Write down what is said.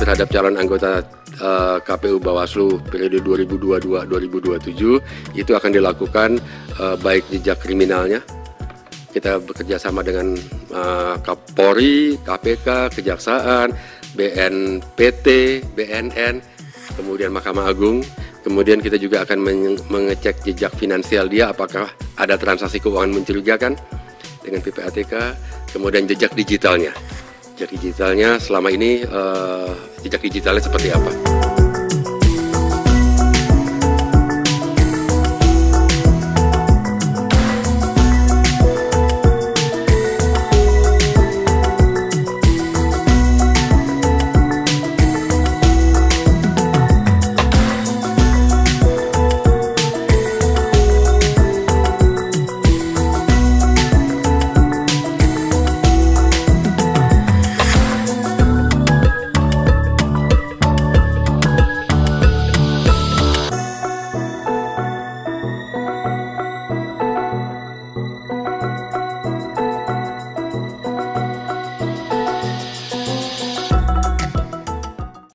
terhadap calon anggota KPU Bawaslu periode 2022-2027 itu akan dilakukan baik jejak kriminalnya. Kita bekerja sama dengan Kapolri, KPK, Kejaksaan, BNPT, BNN, kemudian Mahkamah Agung. Kemudian kita juga akan mengecek jejak finansial dia, apakah ada transaksi keuangan mencurigakan dengan PPATK. Kemudian jejak digitalnya. Jejak digitalnya selama ini, jejak digitalnya seperti apa?